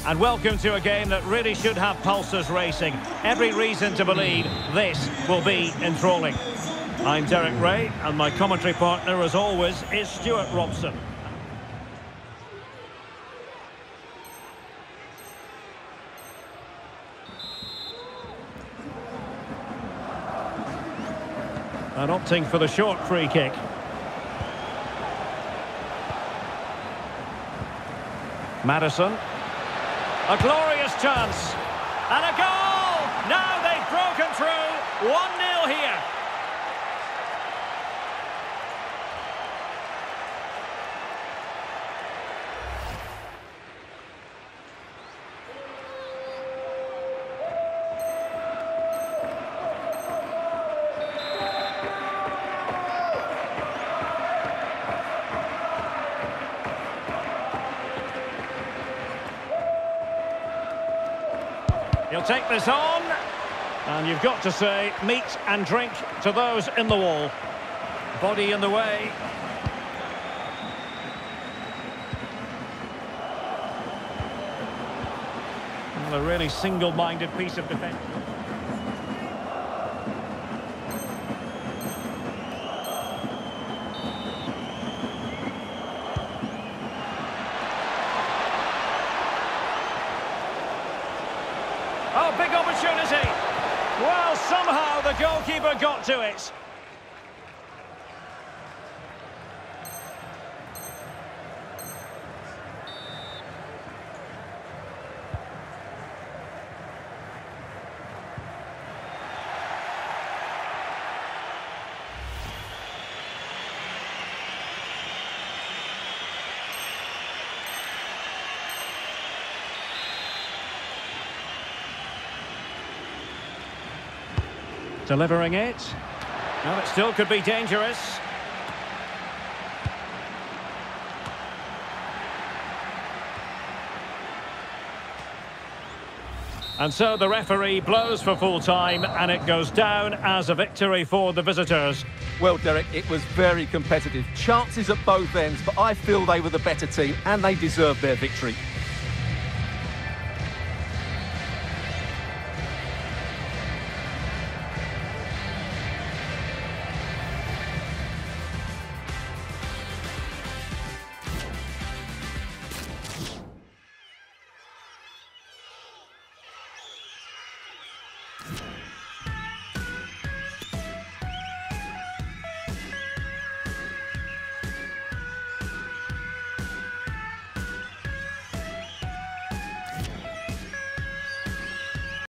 and welcome to a game that really should have pulses racing. Every reason to believe this will be enthralling. I'm Derek Ray, and my commentary partner, as always, is Stuart Robson. And opting for the short free kick. Maddison. A glorious chance. And a goal! Now they've broken through. 1-0 here. He'll take this on, and you've got to say, meat and drink to those in the wall. Body in the way. Well, a really single-minded piece of defence. Oh, big opportunity. Well, somehow the goalkeeper got to it. Delivering it. Well, it still could be dangerous. And so the referee blows for full time, and it goes down as a victory for the visitors. Well, Derek, it was very competitive. Chances at both ends, but I feel they were the better team and they deserved their victory.